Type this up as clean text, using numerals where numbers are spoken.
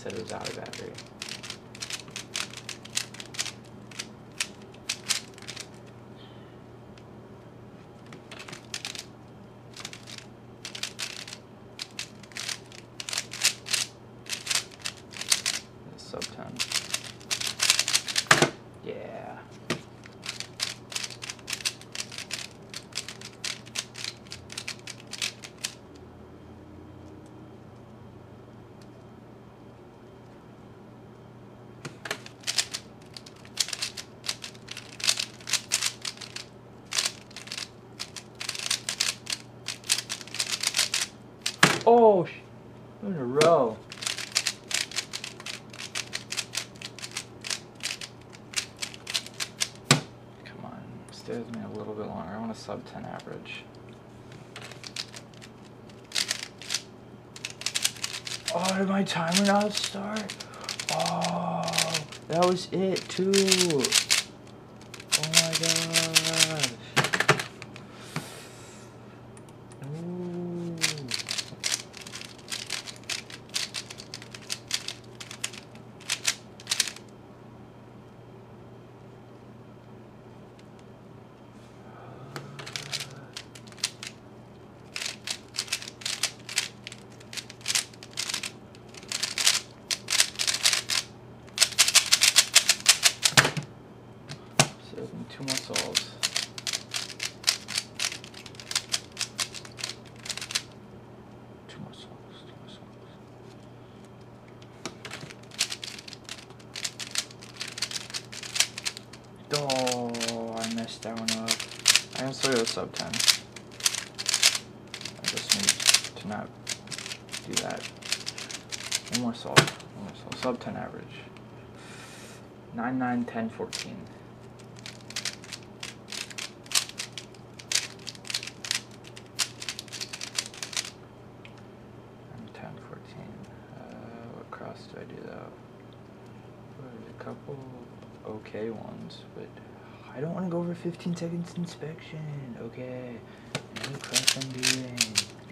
said it was out of battery. Sub 10. Yeah. Oh, in a row. Come on, stay with me a little bit longer. I want a sub 10 average. Oh, did my timer not start? Oh, that was it too. Oh my gosh. Ooh. Saving 2 more souls. Two more souls. Oh, I messed that one up. I can still get a sub 10. I just need to not do that. One more soul. Sub 10 average. 9, 9, 10, 14. 10, 14. What cross do I do though? There's a couple okay ones, but I don't want to go over 15 seconds inspection. Okay, any cross I'm doing.